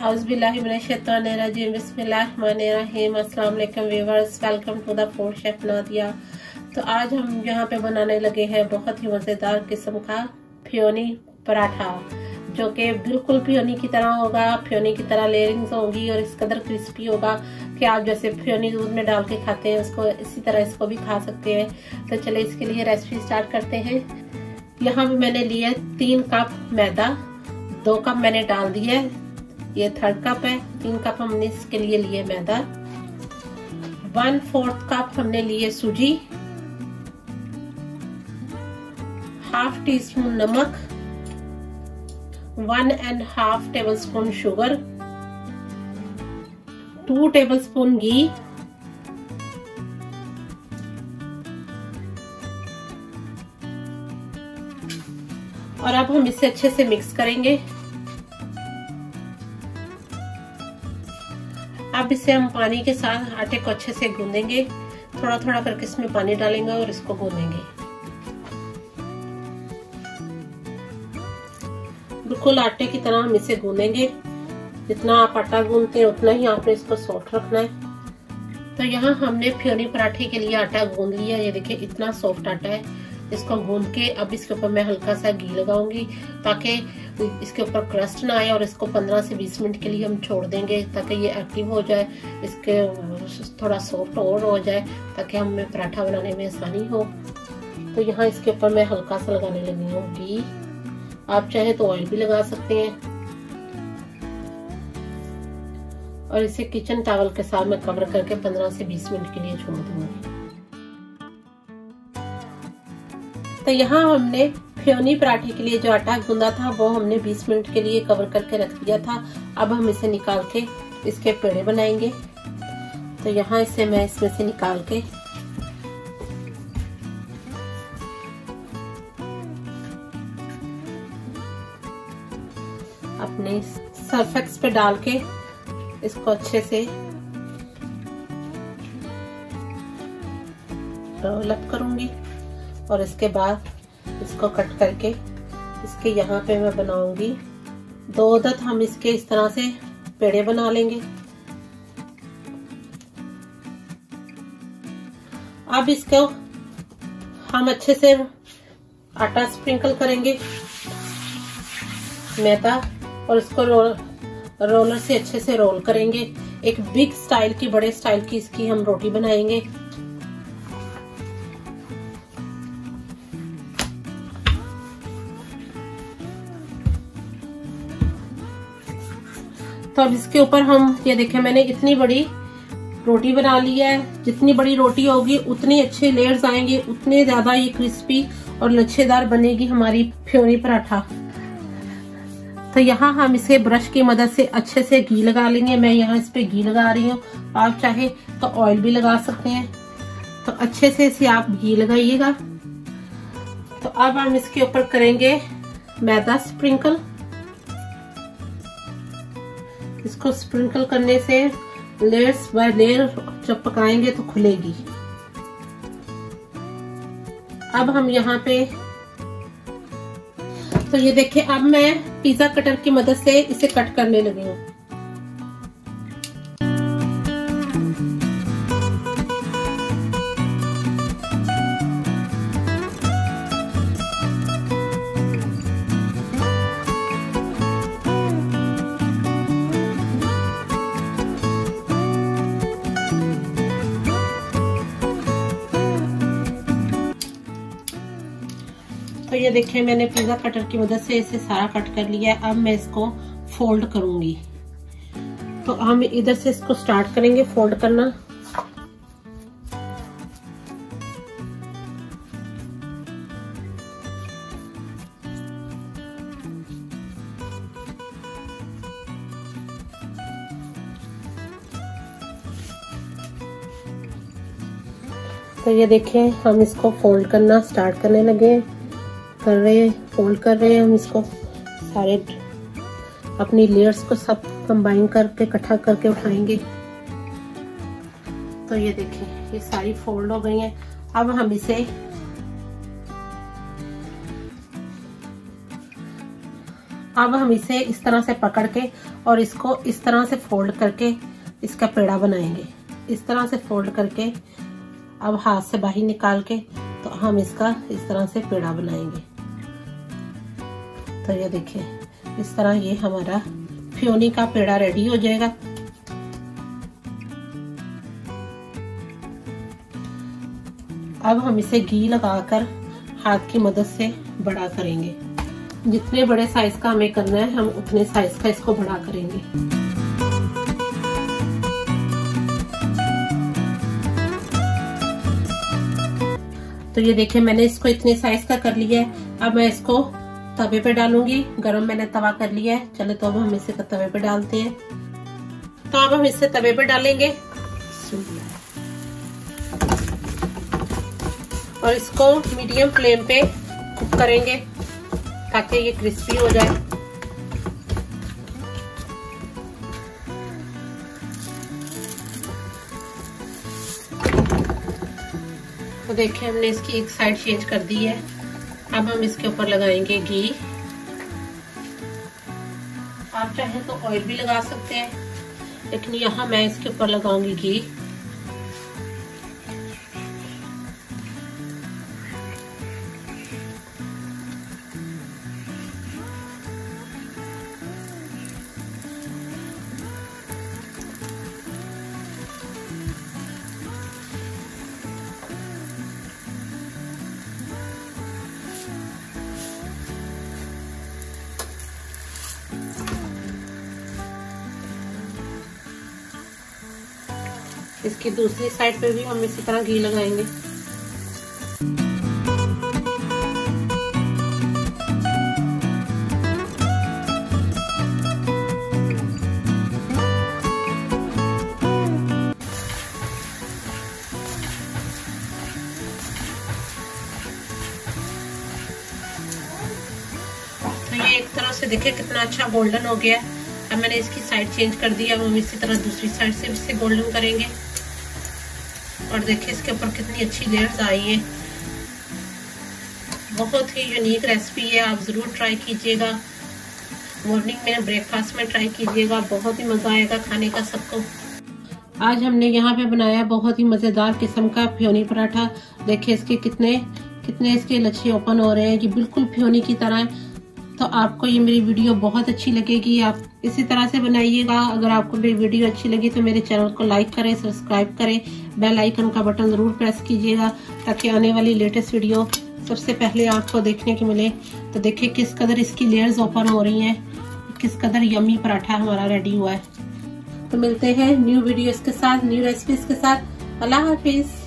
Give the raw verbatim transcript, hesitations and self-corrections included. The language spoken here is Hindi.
औज़ुबिल्लाहिमिनश्शैतानिर्रजीम बिस्मिल्लाहिर्रहमानिर्रहीम। अस्सलाम वालेकुम viewers, welcome to the food chef Nadia. तो आज हम यहाँ पे बनाने लगे हैं बहुत ही मज़ेदार किस्म का फियोनी पराठा, जो कि बिल्कुल फियोनी की तरह होगा। फियोनी की तरह लेयरिंग्स होंगी और इस कदर क्रिस्पी होगा कि आप जैसे फियोनी दूध में डाल के खाते हैं उसको, इसी तरह इसको भी खा सकते हैं। तो चले इसके लिए रेसिपी स्टार्ट करते हैं। यहाँ पे मैंने लिया तीन कप मैदा, दो कप मैंने डाल दिया, ये थर्ड कप है। तीन कप हमने इसके लिए लिए मैदा, वन फोर्थ कप हमने लिए सूजी, हाफ टी स्पून नमक, one and half tablespoon sugar, two tablespoon घी, और अब हम इसे अच्छे से मिक्स करेंगे। अब इसे हम पानी के साथ आटे को अच्छे से गूंदेंगे, थोड़ा थोड़ा करके इसमें पानी डालेंगे और इसको गूंदेंगे। बिल्कुल आटे की तरह हम इसे गूंदेंगे। जितना आप आटा गूंदते हैं उतना ही आपने इसको सॉफ्ट रखना है। तो यहाँ हमने फियोनी पराठे के लिए आटा गूंद लिया। ये देखिए इतना सॉफ्ट आटा है। इसको गूंद के अब इसके ऊपर मैं हल्का सा घी लगाऊंगी ताकि इसके ऊपर क्रस्ट ना आए, और इसको पंद्रह से बीस मिनट के लिए हम छोड़ देंगे ताकि ये एक्टिव हो जाए, इसके थोड़ा सॉफ्ट और हो जाए ताकि हमें पराठा बनाने में आसानी हो। तो यहाँ इसके ऊपर मैं हल्का सा लगाने लगी हूँ घी। आप चाहे तो ऑयल भी लगा सकते हैं। और इसे किचन टॉवल के साथ मैं कवर करके पंद्रह से बीस मिनट के लिए छोड़ दूंगी। तो यहाँ हमने फियोनी पराठे के लिए जो आटा गूंदा था वो हमने बीस मिनट के लिए कवर करके रख दिया था। अब हम इसे निकाल के इसके पेड़े बनाएंगे। तो यहाँ इसे मैं इसमें से निकाल के अपने सर्फेक्स पे डाल के इसको अच्छे से रोल अप करूंगी, और इसके बाद इसको कट करके इसके यहाँ पे मैं बनाऊंगी दो उदत। हम इसके इस तरह से पेड़े बना लेंगे। अब इसको हम अच्छे से आटा स्प्रिंकल करेंगे मैदा, और इसको रोल रोलर से अच्छे से रोल करेंगे। एक बिग स्टाइल की, बड़े स्टाइल की इसकी हम रोटी बनाएंगे। तो अब इसके ऊपर हम ये देखें, मैंने इतनी बड़ी रोटी बना ली है। जितनी बड़ी रोटी होगी उतनी अच्छे लेयर्स आएंगे, उतने ज्यादा ये क्रिस्पी और लच्छेदार बनेगी हमारी फियोनी पराठा। तो यहाँ हम इसे ब्रश की मदद से अच्छे से घी लगा लेंगे। मैं यहाँ इस पे घी लगा रही हूँ, आप चाहे तो ऑयल भी लगा सकते हैं। तो अच्छे से इसे आप घी लगाइएगा। तो अब हम इसके ऊपर करेंगे मैदा स्प्रिंकल। इसको स्प्रिंकल करने से लेयर्स बाय लेयर जब पकाएंगे तो खुलेगी। अब हम यहाँ पे, तो ये देखिए अब मैं पिज्जा कटर की मदद से इसे कट करने लगी हूँ। तो ये देखिए मैंने पिज्जा कटर की मदद से इसे सारा कट कर लिया है। अब मैं इसको फोल्ड करूंगी। तो हम इधर से इसको स्टार्ट करेंगे फोल्ड करना। तो ये देखिए हम इसको फोल्ड करना स्टार्ट करने लगे कर रहे हैं, फोल्ड कर रहे हैं हम इसको सारे अपनी लेयर्स को सब कंबाइन करके इकट्ठा करके उठाएंगे। तो ये देखिए ये सारी फोल्ड हो गई हैं। अब हम इसे अब हम इसे इस तरह से पकड़ के और इसको इस तरह से फोल्ड करके इसका पेड़ा बनाएंगे। इस तरह से फोल्ड करके अब हाथ से बाहर निकाल के तो हम इसका इस तरह से पेड़ा बनाएंगे। तो ये देखिए, इस तरह ये हमारा फियोनी का पेड़ा रेडी हो जाएगा। अब हम इसे घी लगाकर हाथ की मदद से बड़ा करेंगे। जितने बड़े साइज का हमें करना है हम उतने साइज का इसको बड़ा करेंगे। तो ये देखिए, मैंने इसको इतने साइज का कर लिया है। अब मैं इसको तवे पे डालूंगी। गरम मैंने तवा कर लिया है। चले तो अब हम इसे तवे पे डालते हैं। तो अब हम इसे तवे पे डालेंगे और इसको मीडियम फ्लेम पे कुक करेंगे ताकि ये क्रिस्पी हो जाए। तो देखिए, हमने इसकी एक साइड चेंज कर दी है। अब हम इसके ऊपर लगाएंगे घी। आप चाहे तो ऑयल भी लगा सकते हैं, लेकिन यहाँ मैं इसके ऊपर लगाऊंगी घी। इसकी दूसरी साइड पे भी हम इसी तरह घी लगाएंगे। तो ये एक तरह से देखिए कितना अच्छा गोल्डन हो गया। अब मैंने इसकी साइड चेंज कर दी। अब हम इसी तरह दूसरी साइड से इसे गोल्डन करेंगे। और देखिए इसके ऊपर कितनी अच्छी लेयर्स आई है। बहुत ही यूनिक रेसिपी है, आप जरूर ट्राई कीजिएगा। मॉर्निंग में ब्रेकफास्ट में ट्राई कीजिएगा, बहुत ही मजा आएगा खाने का सबको। आज हमने यहाँ पे बनाया बहुत ही मजेदार किस्म का फियोनी पराठा। देखिए इसके कितने कितने इसके लच्छे ओपन हो रहे हैं कि बिल्कुल फियोनी की तरह। तो आपको ये मेरी वीडियो बहुत अच्छी लगेगी, आप इसी तरह से बनाइएगा। अगर आपको मेरी वीडियो अच्छी लगी तो मेरे चैनल को लाइक करें, सब्सक्राइब करें, बेल आइकन का बटन जरूर प्रेस कीजिएगा ताकि आने वाली लेटेस्ट वीडियो सबसे पहले आपको देखने को मिले। तो देखिए किस कदर इसकी लेयर्स ओपन हो रही हैं, किस कदर यम्मी पराठा हमारा रेडी हुआ है। तो मिलते हैं न्यू वीडियोस के साथ, न्यू रेसिपीज के साथ। अल्लाह हाफिज।